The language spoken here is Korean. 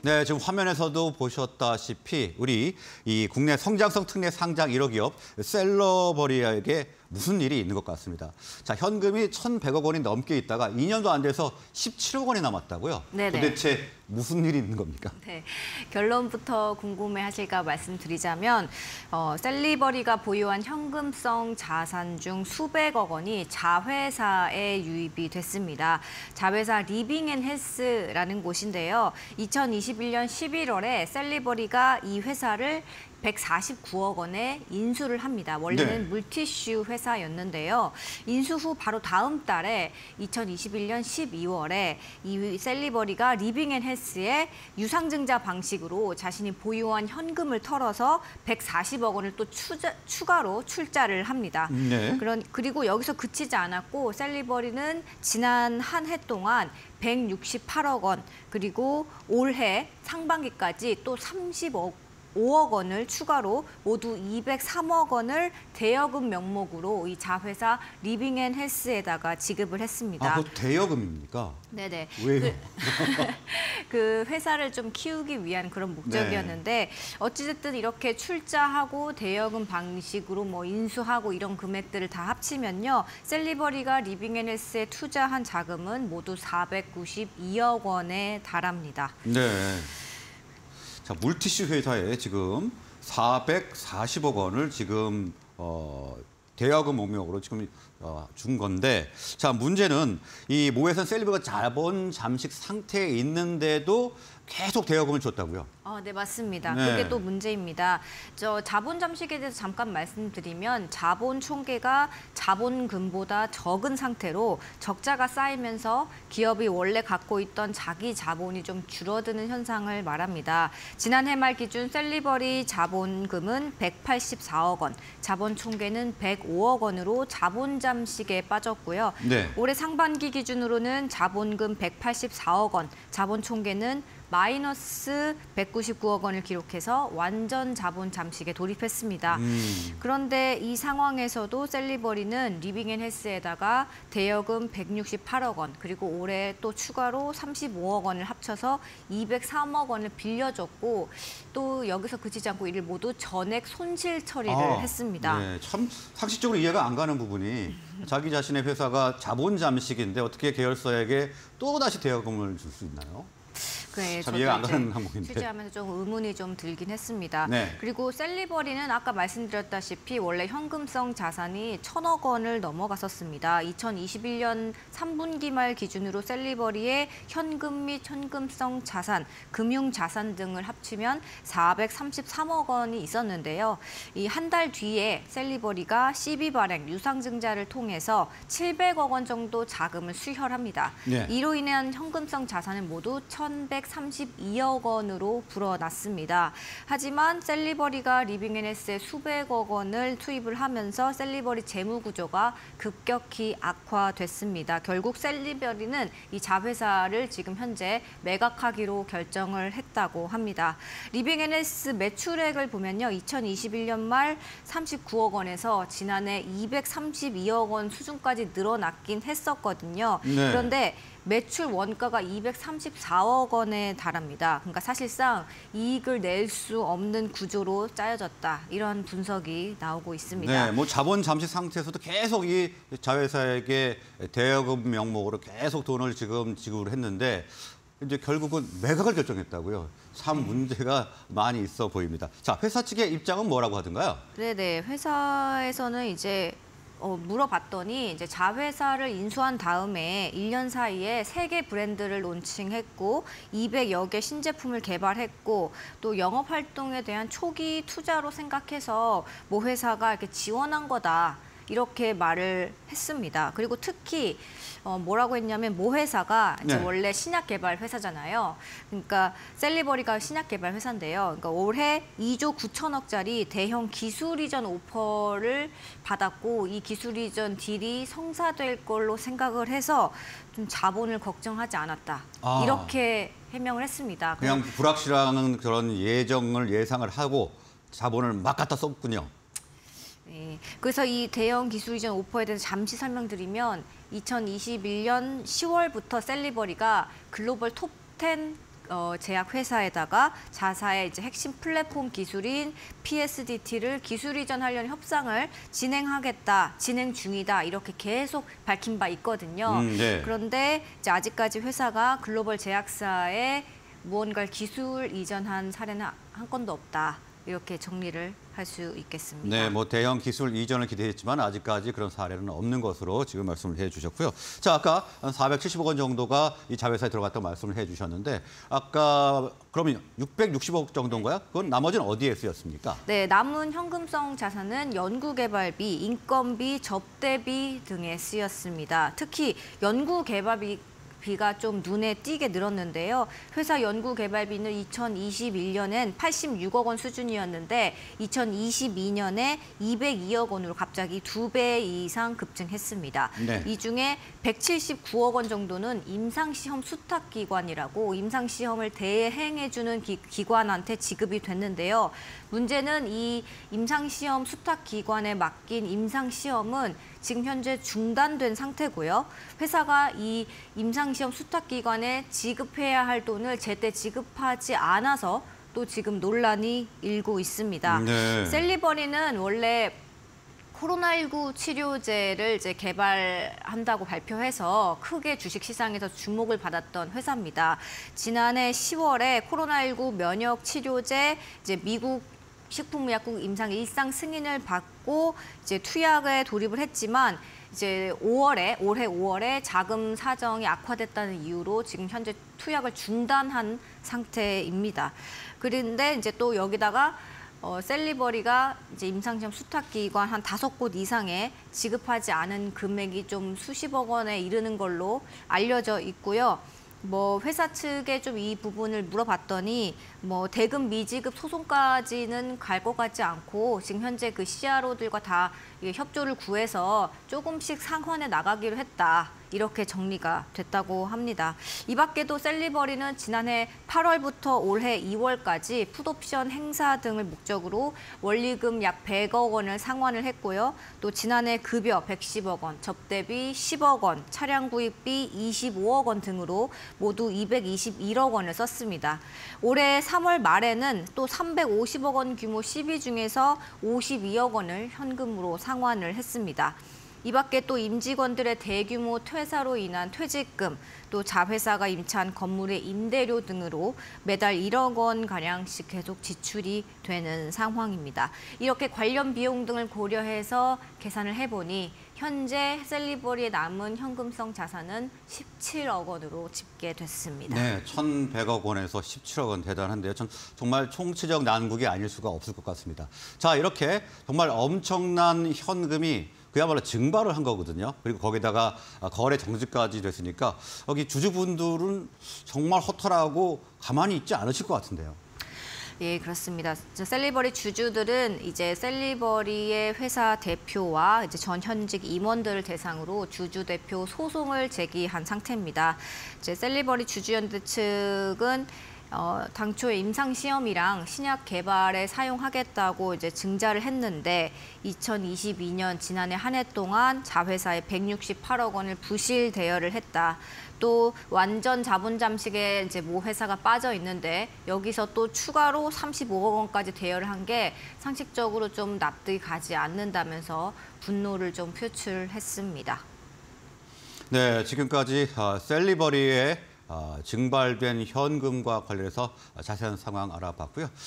네, 지금 화면에서도 보셨다시피 우리 이 국내 성장성 특례 상장 1호 기업 셀러버리에게 무슨 일이 있는 것 같습니다. 자, 현금이 1,100억 원이 넘게 있다가 2년도 안 돼서 17억 원이 남았다고요? 네네. 도대체 무슨 일이 있는 겁니까? 네, 결론부터 궁금해하실까 말씀드리자면 셀리버리가 보유한 현금성 자산 중 수백억 원이 자회사에 유입이 됐습니다. 자회사 리빙앤헬스라는 곳인데요. 2021년 11월에 셀리버리가 이 회사를 149억 원에 인수를 합니다. 원래는 네. 물티슈 회사였는데요. 인수 후 바로 다음 달에 2021년 12월에 이 셀리버리가 리빙앤헬스에 유상증자 방식으로 자신이 보유한 현금을 털어서 140억 원을 또 추가로 출자를 합니다. 네. 그리고 여기서 그치지 않았고 셀리버리는 지난 한 해 동안 168억 원, 그리고 올해 상반기까지 또 5억 원을 추가로 모두 203억 원을 대여금 명목으로 이 자회사 리빙앤헬스에다가 지급을 했습니다. 아, 그것도 대여금입니까? 네네. 왜요? 그 회사를 좀 키우기 위한 그런 목적이었는데 어찌됐든 이렇게 출자하고 대여금 방식으로 뭐 인수하고 이런 금액들을 다 합치면요. 셀리버리가 리빙앤헬스에 투자한 자금은 모두 492억 원에 달합니다. 네. 자, 물티슈 회사에 지금 440억 원을 지금 대여금 목록으로 지금 준 건데, 자, 문제는 이 모 회사는 셀리버리가 자본 잠식 상태에 있는데도 계속 대여금을 줬다고요? 네, 맞습니다. 네. 그게 또 문제입니다. 자본 잠식에 대해서 잠깐 말씀드리면 자본 총계가 자본금보다 적은 상태로 적자가 쌓이면서 기업이 원래 갖고 있던 자기 자본이 좀 줄어드는 현상을 말합니다. 지난해 말 기준 셀리버리 자본금은 184억 원, 자본 총계는 105억 원으로 자본 잠식에 빠졌고요. 네. 올해 상반기 기준으로는 자본금 184억 원, 자본 총계는 마이너스 199억 원을 기록해서 완전 자본 잠식에 돌입했습니다. 그런데 이 상황에서도 셀리버리는 리빙앤헬스에다가 대여금 168억 원, 그리고 올해 또 추가로 35억 원을 합쳐서 203억 원을 빌려줬고, 또 여기서 그치지 않고 이를 모두 전액 손실 처리를 했습니다. 네, 참 상식적으로 이해가 안 가는 부분이 자기 자신의 회사가 자본 잠식인데 어떻게 계열사에게 또다시 대여금을 줄 수 있나요? 네, 참 이해가 안 가는 항목인데. 취재하면서 좀 의문이 좀 들긴 했습니다. 네. 그리고 셀리버리는 아까 말씀드렸다시피 원래 현금성 자산이 1,000억 원을 넘어갔었습니다. 2021년 3분기 말 기준으로 셀리버리의 현금 및 현금성 자산, 금융 자산 등을 합치면 433억 원이 있었는데요. 이 한 달 뒤에 셀리버리가 CB 발행, 유상증자를 통해서 700억 원 정도 자금을 수혈합니다. 네. 이로 인한 현금성 자산은 모두 1,132억 원으로 불어났습니다. 하지만 셀리버리가 리빙앤헬스에 수백억 원을 투입을 하면서 셀리버리 재무 구조가 급격히 악화됐습니다. 결국 셀리버리는 이 자회사를 지금 현재 매각하기로 결정을 했다고 합니다. 리빙앤헬스 매출액을 보면요. 2021년 말 39억 원에서 지난해 232억 원 수준까지 늘어났긴 했었거든요. 네. 그런데 매출 원가가 234억 원에 달합니다. 그러니까 사실상 이익을 낼 수 없는 구조로 짜여졌다. 이런 분석이 나오고 있습니다. 네, 뭐 자본 잠식 상태에서도 계속 이 자회사에게 대여금 명목으로 계속 돈을 지금 지급을 했는데 이제 결국은 매각을 결정했다고요. 참 문제가 많이 있어 보입니다. 자, 회사 측의 입장은 뭐라고 하던가요? 네네, 회사에서는 이제 물어봤더니 이제 자회사를 인수한 다음에 1년 사이에 3개 브랜드를 론칭했고 200여 개 신제품을 개발했고 또 영업 활동에 대한 초기 투자로 생각해서 모 회사가 이렇게 지원한 거다. 이렇게 말을 했습니다. 그리고 특히 뭐라고 했냐면 모 회사가 이제 네. 원래 신약 개발 회사잖아요. 그러니까 셀리버리가 신약 개발 회사인데요. 그러니까 올해 2조 9천억짜리 대형 기술 이전 오퍼를 받았고 이 기술 이전 딜이 성사될 걸로 생각을 해서 좀 자본을 걱정하지 않았다. 이렇게 해명을 했습니다. 그냥 불확실한 그런 예상을 하고 자본을 막 갖다 썼군요. 네, 그래서 이 대형 기술 이전 오퍼에 대해서 잠시 설명드리면 2021년 10월부터 셀리버리가 글로벌 톱10 제약회사에다가 자사의 이제 핵심 플랫폼 기술인 PSDT를 기술 이전하려는 협상을 진행하겠다, 진행 중이다 이렇게 계속 밝힌 바 있거든요. 네. 그런데 이제 아직까지 회사가 글로벌 제약사에 무언가를 기술 이전한 사례는 한 건도 없다. 이렇게 정리를 할 수 있겠습니다. 네, 뭐 대형 기술 이전을 기대했지만 아직까지 그런 사례는 없는 것으로 지금 말씀을 해주셨고요. 자, 아까 470억 원 정도가 이 자회사에 들어갔다고 말씀을 해주셨는데 아까 그러면 660억 정도인가요? 그건 나머지는 어디에 쓰였습니까? 네, 남은 현금성 자산은 연구개발비, 인건비, 접대비 등에 쓰였습니다. 특히 연구개발비가 좀 눈에 띄게 늘었는데요. 회사 연구개발비는 2021년엔 86억 원 수준이었는데 2022년에 202억 원으로 갑자기 2배 이상 급증했습니다. 네. 이 중에 179억 원 정도는 임상시험 수탁기관이라고 임상시험을 대행해주는 기관한테 지급이 됐는데요. 문제는 이 임상시험 수탁기관에 맡긴 임상시험은 지금 현재 중단된 상태고요. 회사가 이 임상시험 수탁기관에 지급해야 할 돈을 제때 지급하지 않아서 또 지금 논란이 일고 있습니다. 네. 셀리버리는 원래 코로나19 치료제를 이제 개발한다고 발표해서 크게 주식 시장에서 주목을 받았던 회사입니다. 지난해 10월에 코로나19 면역 치료제 이제 미국 식품의약국 임상 일상 승인을 받고 이제 투약에 돌입을 했지만 이제 올해 5월에 자금 사정이 악화됐다는 이유로 지금 현재 투약을 중단한 상태입니다. 그런데 이제 또 여기다가 셀리버리가 이제 임상시험 수탁기관 한 5곳 이상에 지급하지 않은 금액이 좀 수십억 원에 이르는 걸로 알려져 있고요. 뭐 회사 측에 좀 이 부분을 물어봤더니 뭐 대금 미지급 소송까지는 갈 것 같지 않고 지금 현재 그 CRO들과 다 협조를 구해서 조금씩 상환해 나가기로 했다. 이렇게 정리가 됐다고 합니다. 이 밖에도 셀리버리는 지난해 8월부터 올해 2월까지 풋옵션 행사 등을 목적으로 원리금 약 100억 원을 상환을 했고요. 또 지난해 급여 110억 원, 접대비 10억 원, 차량 구입비 25억 원 등으로 모두 221억 원을 썼습니다. 올해 3월 말에는 또 350억 원 규모 시비 중에서 52억 원을 현금으로 상환을 했습니다. 이 밖에 또 임직원들의 대규모 퇴사로 인한 퇴직금, 또 자회사가 임차한 건물의 임대료 등으로 매달 1억 원가량씩 계속 지출이 되는 상황입니다. 이렇게 관련 비용 등을 고려해서 계산을 해보니 현재 셀리버리에 남은 현금성 자산은 17억 원으로 집계됐습니다. 네, 1,100억 원에서 17억 원 대단한데요. 정말 총체적 난국이 아닐 수가 없을 것 같습니다. 자, 이렇게 정말 엄청난 현금이 그야말로 증발을 한 거거든요. 그리고 거기다가 거래 정지까지 됐으니까 여기 주주분들은 정말 허탈하고 가만히 있지 않으실 것 같은데요. 예, 그렇습니다. 셀리버리 주주들은 이제 셀리버리의 회사 대표와 이제 전 현직 임원들을 대상으로 주주 대표 소송을 제기한 상태입니다. 이제 셀리버리 주주연대 측은 당초에 임상시험이랑 신약 개발에 사용하겠다고 이제 증자를 했는데 2022년 지난해 한 해 동안 자회사에 168억 원을 부실 대여를 했다. 또 완전 자본 잠식에 이제 모 회사가 빠져 있는데 여기서 또 추가로 35억 원까지 대여를 한 게 상식적으로 좀 납득이 가지 않는다면서 분노를 좀 표출했습니다. 네, 지금까지 셀리버리의 증발된 현금과 관련해서 자세한 상황 알아봤고요.